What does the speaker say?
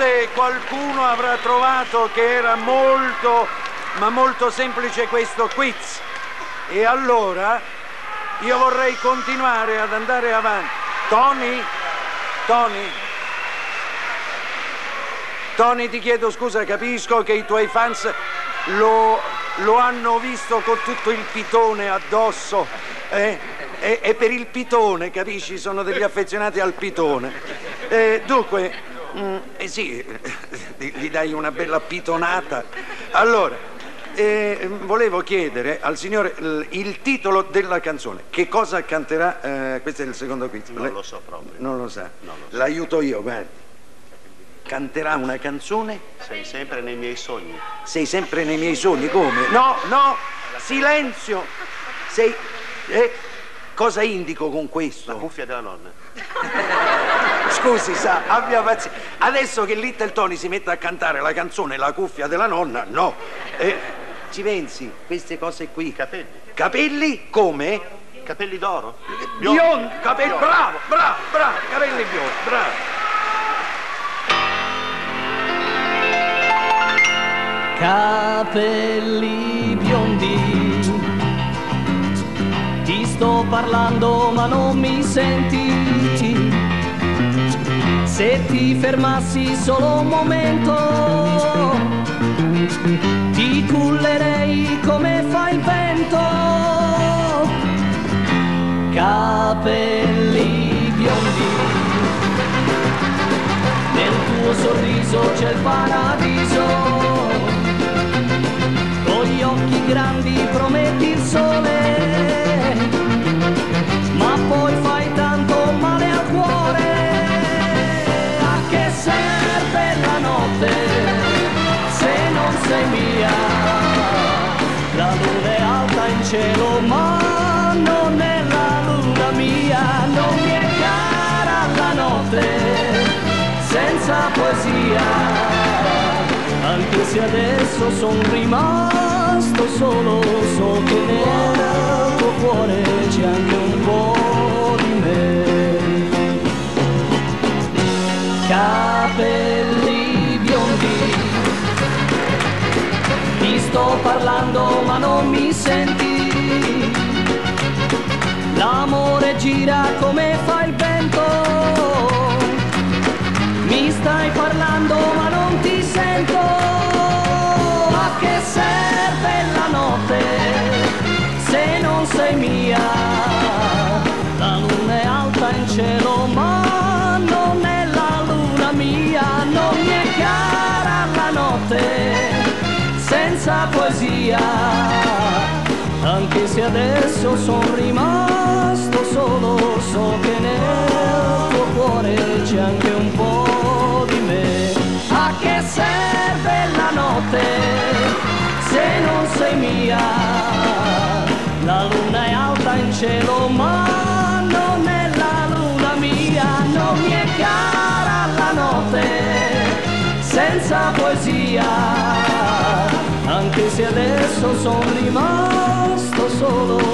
Forse qualcuno avrà trovato che era molto, ma molto semplice questo quiz. E allora io vorrei continuare ad andare avanti. Tony, ti chiedo scusa, capisco che i tuoi fans lo hanno visto con tutto il pitone addosso, e per il pitone, capisci, sono degli affezionati al pitone. Dunque, sì, gli dai una bella pitonata. Allora, volevo chiedere al signore il titolo della canzone. Che cosa canterà? Questo è il secondo quiz. Non lo so proprio. Non lo sa. Non lo so. L'aiuto io, guardi. Canterà una canzone? Sei sempre nei miei sogni. Sei sempre nei miei sogni, come? No, silenzio! Sei... cosa indico con questo? La cuffia della nonna. Scusi, sa, abbia pazienza. Adesso che Little Tony si mette a cantare la canzone La cuffia della nonna, no. Ci pensi, queste cose qui. Capelli. Capelli come? Capelli d'oro. Biondi, capelli, bravo, capelli biondi, bravo. Capelli biondi, ti sto parlando ma non mi senti. Se ti fermassi solo un momento, ti cullerei come fa il vento. Capelli biondi, nel tuo sorriso c'è il paradiso. Con gli occhi grandi prometti il sole, ma poi fai tanto male al cuore. A che serve la notte se non sei mia? La luna è alta in cielo ma non è la luna mia. Non mi è cara la notte senza poesia, anche se adesso son rimasto solo, so che nel tuo cuore c'è anche un po' di me. Capelli biondi, ti sto parlando ma non mi senti. L'amore gira come fa il vento, mi stai parlando ma non ti sento. A che serve la notte se non sei mia? La luna è alta in cielo ma non è la luna mia. Non mi è cara la notte senza poesia, anche se adesso son rimasto solo, so che nel tuo cuore c'è anche un po' di me. A che serve la notte se non sei mia? La luna è alta in cielo ma non è la luna mia. Non mi è cara la notte senza poesia, anche se adesso son rimasto solo.